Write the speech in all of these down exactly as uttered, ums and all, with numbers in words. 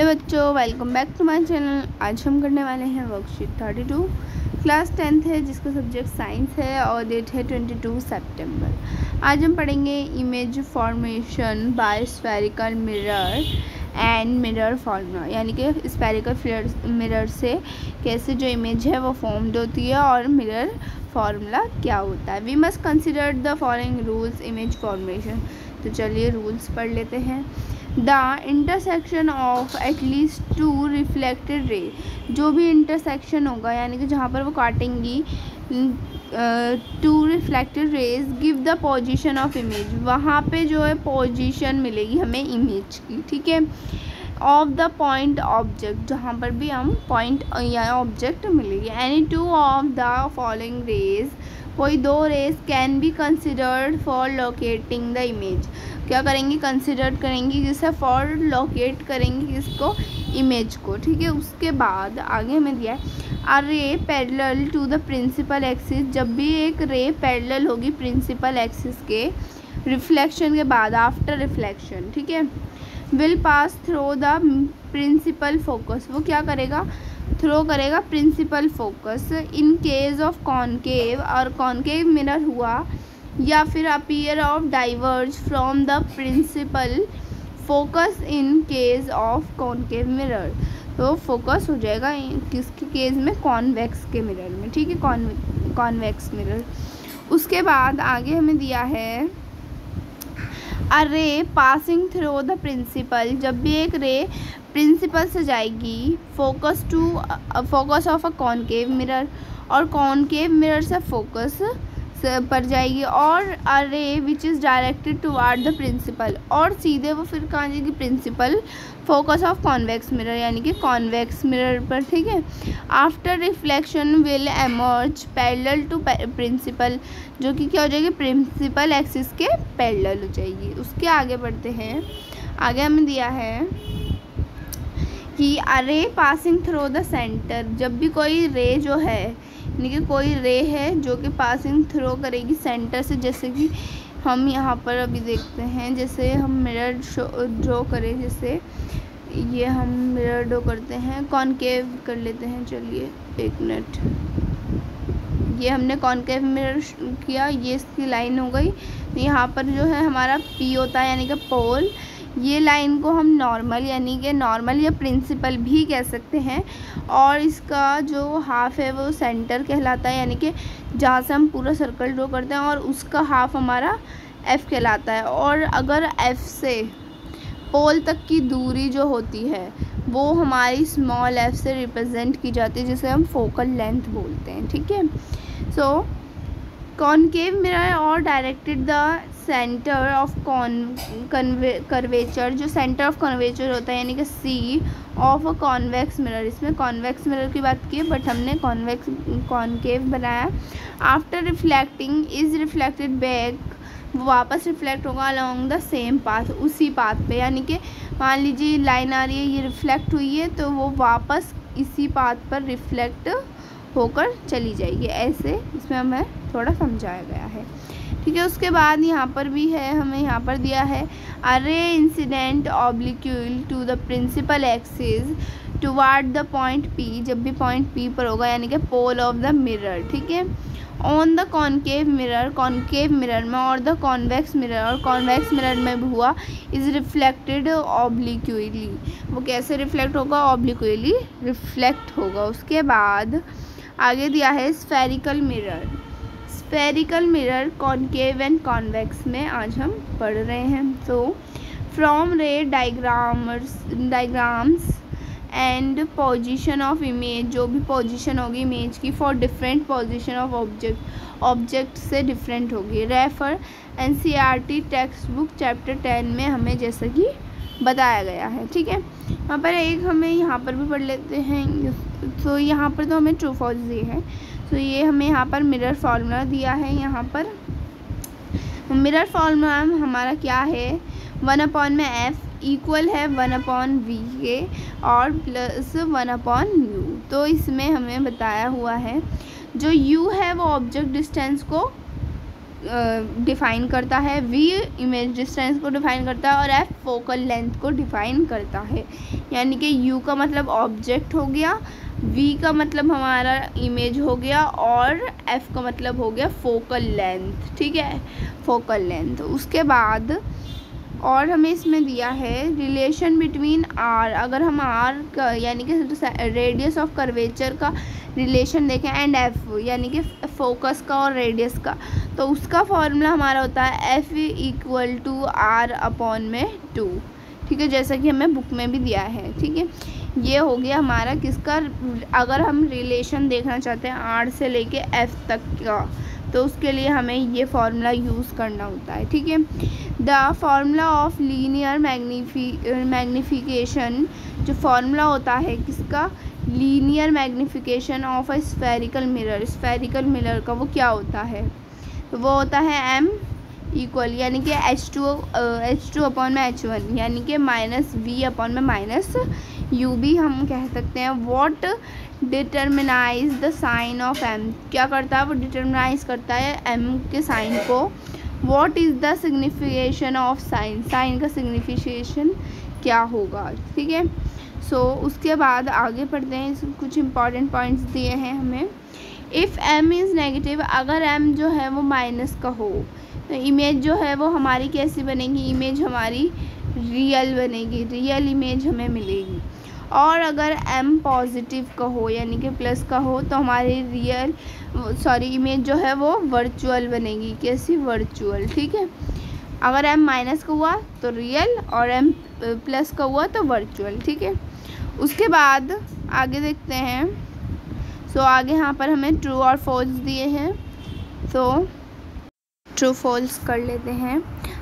Hello बच्चों, welcome back to my channel. आज हम करने वाले हैं worksheet thirty two. Class tenth है जिसका सब्जेक्ट साइंस है और डेट है ट्वेंटी टू सितंबर। आज हम पढ़ेंगे image formation by spherical mirror and mirror formula, यानी कि स्फेरिकल मिरर से कैसे जो इमेज है वो फॉर्म्ड होती है और मिरर फार्मूला क्या होता है। We must consider the following rules image formation. तो चलिए रूल्स पढ़ लेते हैं। The intersection of at least two reflected ray, जो भी इंटरसेक्शन होगा यानी कि जहाँ पर वो काटेंगी two reflected rays give the position of image, वहाँ पे जो है पोजीशन मिलेगी हमें इमेज की, ठीक है। ऑफ द पॉइंट ऑब्जेक्ट, जहाँ पर भी हम पॉइंट या ऑब्जेक्ट मिलेगी। Any two of the following rays, कोई दो rays can be considered for locating the image, क्या करेंगी कंसिडर करेंगी जिससे फॉर लोकेट करेंगी किसको, इमेज को, ठीक है। उसके बाद आगे हमें दिया है a ray parallel to the principal axis, जब भी एक रे पैरेलल होगी प्रिंसिपल एक्सिस के रिफ्लेक्शन के बाद, आफ्टर रिफ्लेक्शन, ठीक है, will pass through the principal focus, वो क्या करेगा थ्रो करेगा principal focus. In case of concave, और कॉनकेव मिरर हुआ या फिर appear of diverge from the principal focus in case of concave mirror, तो फोकस हो जाएगा किसके केस में, कॉन्वेक्स के मिरर में, ठीक है, कॉन कॉन्वेक्स मिरर। उसके बाद आगे हमें दिया है अ रे पासिंग थ्रू द प्रिंसिपल, जब भी एक रे प्रिंसिपल से जाएगी focus to focus of a concave mirror, और कॉनकेव मिरर से फोकस पर जाएगी, और a ray which is directed toward the principal, और सीधे वो फिर कहाँ जाएगी, principal focus of convex mirror यानी कि कॉन्वेक्स मिरर पर, ठीक है। After reflection will emerge parallel to principal, जो कि क्या हो जाएगी, प्रिंसिपल एक्सिस के पैरेलल हो जाएगी। उसके आगे बढ़ते हैं। आगे हमें दिया है कि अ रे पासिंग थ्रू द सेंटर, जब भी कोई रे जो है यानी कि कोई रे है जो कि पासिंग थ्रो करेगी सेंटर से, जैसे कि हम यहाँ पर अभी देखते हैं, जैसे हम मिरर ड्रॉ करें, जैसे ये हम मिरर ड्रॉ करते हैं, कॉनकेव कर लेते हैं, चलिए एक मिनट, ये हमने कॉनकेव मिरर किया, ये इसकी लाइन हो गई। यहाँ पर जो है हमारा पी होता है यानी कि पोल, ये लाइन को हम नॉर्मल यानी कि नॉर्मल या प्रिंसिपल भी कह सकते हैं, और इसका जो हाफ है वो सेंटर कहलाता है, यानी कि जहाँ से हम पूरा सर्कल ड्रॉ करते हैं, और उसका हाफ हमारा एफ कहलाता है। और अगर एफ से पोल तक की दूरी जो होती है वो हमारी स्मॉल एफ से रिप्रेजेंट की जाती है, जिसे हम फोकल लेंथ बोलते हैं, ठीक है। सो कॉनकेव मिरर और directed the centre of con curvature, जो सेंटर ऑफ कर्वेचर होता है यानी कि C of a convex mirror, इसमें कॉन्वेक्स मिरर की बात की है बट हमने कॉन्वेक्स कॉनकेव बनाया। After reflecting is reflected back, वो वापस रिफ्लेक्ट होगा अलॉन्ग द सेम पाथ, उसी पाथ पे, यानी कि मान लीजिए लाइन आ रही है, ये रिफ्लेक्ट हुई है तो वो वापस इसी पाथ पर रिफ्लेक्ट होकर चली जाएगी, ऐसे इसमें हमें थोड़ा समझाया गया है, ठीक है। उसके बाद यहाँ पर भी है, हमें यहाँ पर दिया है a ray incident obliquely to the principal axis toward the point P, जब भी पॉइंट पी पर होगा यानी कि पोल ऑफ द मिरर, ठीक है। On the concave mirror, concave mirror में, और द कॉन्वेक्स मिरर, और कॉन्वेक्स मिरर में भी हुआ, इज रिफ्लेक्टेड ऑब्लिक्यूली, वो कैसे रिफ्लेक्ट होगा, ऑब्लिक्यूली रिफ्लेक्ट होगा। उसके बाद आगे दिया है spherical mirror. Spherical mirror concave and convex में आज हम पढ़ रहे हैं। तो from ray diagrams diagrams and position of image, जो भी पोजीशन होगी इमेज की for different position of object, object से डिफरेंट होगी। Refer N C R T textbook chapter ten में हमें जैसा कि बताया गया है, ठीक है। यहाँ पर एक हमें यहाँ पर भी पढ़ लेते हैं। तो यहाँ पर तो हमें ट्रू फॉल्स दिए हैं, तो ये हमें यहाँ पर मिरर फार्मूला दिया है। यहाँ पर मिरर फार्मूला हमारा क्या है, वन अपॉन में एफ इक्वल है वन अपॉन वी के और प्लस वन अपॉन यू। तो इसमें हमें बताया हुआ है जो यू है वो ऑब्जेक्ट डिस्टेंस को डिफ़ाइन करता है, वी इमेज डिस्टेंस को डिफ़ाइन करता है और एफ फोकल लेंथ को डिफ़ाइन करता है। यानी कि यू का मतलब ऑब्जेक्ट हो गया, वी का मतलब हमारा इमेज हो गया और एफ का मतलब हो गया फोकल लेंथ। ठीक है, फोकल लेंथ। उसके बाद और हमें इसमें दिया है रिलेशन बिटवीन आर। अगर हम आर का यानी कि रेडियस ऑफ कर्वेचर का रिलेशन देखें एंड एफ यानी कि फोकस का और रेडियस का, तो उसका फॉर्मूला हमारा होता है F equal to R upon में टू। ठीक है, जैसा कि हमें बुक में भी दिया है। ठीक है, ये हो गया हमारा किसका, अगर हम रिलेशन देखना चाहते हैं आर से लेके एफ तक का, तो उसके लिए हमें ये फार्मूला यूज़ करना होता है। ठीक है, the formula of linear magnifi magnification, जो फार्मूला होता है किसका, linear magnification of a spherical mirror. Spherical mirror का वो क्या होता है, वो होता है एम इक्वल यानी कि H two H two upon में एच वन यानी कि माइनस वी अपॉन में माइनस यू भी हम कह सकते हैं। What determines the sign of M, क्या करता है वो डिटर्मिनाइज करता है एम के साइन को। What is the signification of sign, sign का सिग्निफिकेशन क्या होगा। ठीक है, सो so, उसके बाद आगे पढ़ते हैं, कुछ इंपॉर्टेंट पॉइंट्स दिए हैं हमें। इफ़ एम इज़ नेगेटिव, अगर एम जो है वो माइनस का हो तो इमेज जो है वो हमारी कैसी बनेगी, इमेज हमारी रियल बनेगी, रियल इमेज हमें मिलेगी। और अगर m पॉजिटिव का हो यानी कि प्लस का हो तो हमारी रियल सॉरी इमेज जो है वो वर्चुअल बनेगी, कैसी, वर्चुअल। ठीक है, अगर m माइनस का हुआ तो रियल और m प्लस का हुआ तो वर्चुअल। ठीक है, उसके बाद आगे देखते हैं। सो so, आगे यहाँ पर हमें ट्रू और फॉल्स दिए हैं, तो ट्रू फॉल्स कर लेते हैं।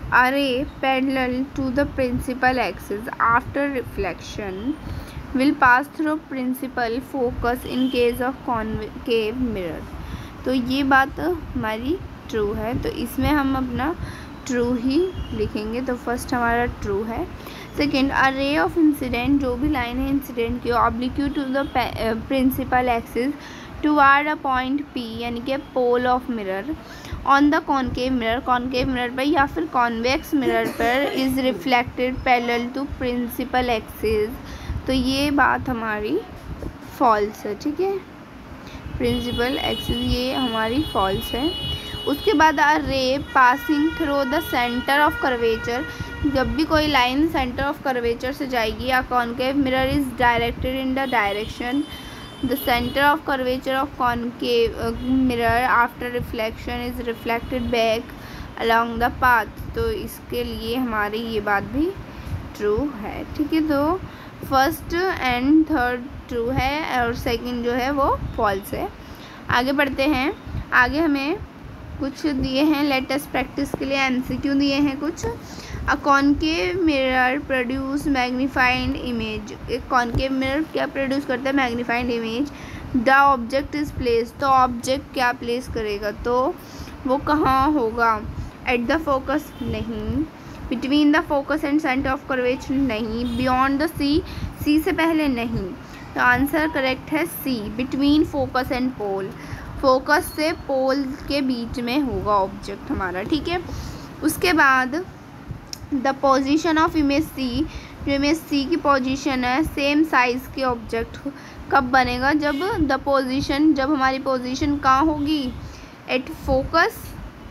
A ray parallel to the principal axis after reflection will pass through principal focus in case of concave mirror. तो ये बात हमारी ट्रू है, तो इसमें हम अपना ट्रू ही लिखेंगे। तो फर्स्ट हमारा ट्रू है। Second, a ray of incident, जो भी लाइन है इंसिडेंट की, oblique to the principal axis toward a point P यानी कि pole of mirror on the concave mirror, concave mirror पर या फिर कॉन्वेक्स मिरर पर, is reflected parallel to principal axis. तो ये बात हमारी फॉल्स है। ठीक है, प्रिंसिपल एक्सिस ये हमारी फॉल्स है। उसके बाद a ray passing through the centre of curvature, जब भी कोई लाइन सेंटर ऑफ कर्वेचर से जाएगी या concave mirror is directed in the direction the centre of curvature of concave mirror after reflection is reflected back along the path. तो इसके लिए हमारी ये बात भी ट्रू है। ठीक है, तो फर्स्ट एंड थर्ड ट्रू है और सेकंड जो है वो फॉल्स है। आगे बढ़ते हैं। आगे हमें कुछ दिए हैं लेटेस्ट प्रैक्टिस के लिए एमसीक्यू दिए हैं कुछ। A concave mirror produce magnified image, एक कॉनकेव मिरर क्या प्रोड्यूस करता है, magnified image. The object is place, तो ऑब्जेक्ट क्या प्लेस करेगा, तो वो कहाँ होगा, एट द फोकस नहीं, between the focus and centre of curvature नहीं, बियॉन्ड द सी, सी से पहले नहीं। तो आंसर करेक्ट है C, between focus and pole, focus से पोल के बीच में होगा ऑब्जेक्ट हमारा। ठीक है, उसके बाद the position of image C, जो इमेज सी की पोजीशन है सेम साइज़ के ऑब्जेक्ट कब बनेगा, जब द पोजीशन, जब हमारी पोजीशन कहाँ होगी, एट फोकस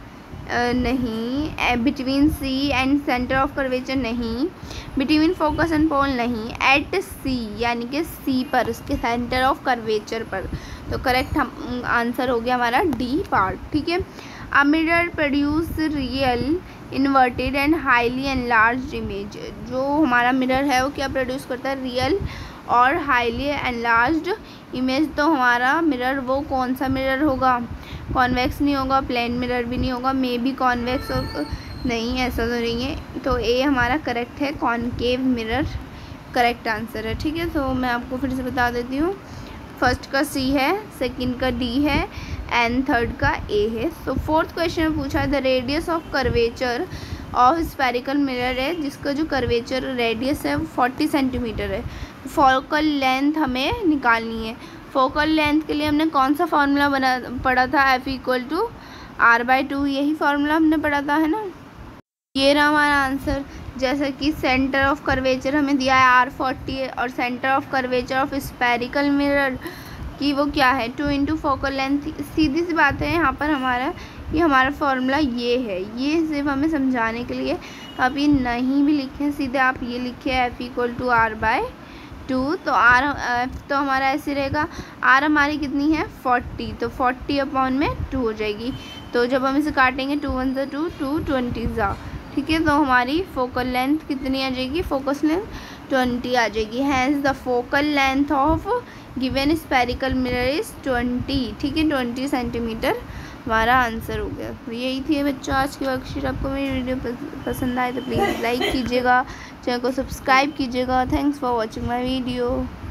नहीं, between C and centre of curvature नहीं, बिटवीन फोकस एंड पोल नहीं, एट सी यानी कि सी पर, उसके सेंटर ऑफ कर्वेचर पर। तो करेक्ट हम आंसर हो गया हमारा डी पार्ट। ठीक है, a mirror produce real inverted and highly enlarged image, जो हमारा मिरर है वो क्या प्रोड्यूस करता है, रियल और हाईली एनलार्ज्ड इमेज। तो हमारा मिरर वो कौन सा मिरर होगा, कॉन्वेक्स नहीं होगा, प्लेन मिरर भी नहीं होगा, मे बी कॉन्वेक्स नहीं, ऐसा तो नहीं है। तो ए हमारा करेक्ट है, कॉनकेव मिरर करेक्ट आंसर है। ठीक है, तो मैं आपको फिर से बता देती हूँ, फर्स्ट का सी है, सेकंड का डी है एंड थर्ड का ए है। तो फोर्थ क्वेश्चन में पूछा है the radius of curvature of spherical mirror है, जिसका जो कर्वेचर रेडियस है वो फोर्टी सेंटीमीटर है। फोकल लेंथ हमें निकालनी है। फोकल लेंथ के लिए हमने कौन सा फार्मूला बना पढ़ा था, F equal to R by two, यही फार्मूला हमने पढ़ा था, है ना। ये रहा हमारा आंसर। जैसा कि सेंटर ऑफ कर्वेचर हमें दिया है आर फोर्टी और centre of curvature of spherical mirror कि वो क्या है, टू इंटू फोकल लेंथ। सीधी सी बात है, यहाँ पर हमारा ये हमारा फार्मूला ये है, ये सिर्फ हमें समझाने के लिए। आप ये नहीं भी लिखें, सीधे आप ये लिखे F equal to R by two, तो आर एफ तो हमारा ऐसे रहेगा, आर हमारी कितनी है फोर्टी, तो फोर्टी अपॉन में टू हो जाएगी। तो जब हम इसे काटेंगे टू वन ज़ा टू, टू ट्वेंटी ज़ा, ठीक है। तो हमारी फोकल लेंथ कितनी आ जाएगी, फोकस लेंथ ट्वेंटी आ जाएगी। Hence the focal length of given spherical mirror is twenty, ठीक है, ट्वेंटी सेंटीमीटर हमारा आंसर हो गया। तो यही थी बच्चों आज की वर्कशीट। आपको मेरी वीडियो पसंद आए तो प्लीज़ लाइक कीजिएगा, चैनल को सब्सक्राइब कीजिएगा। Thanks for watching my video.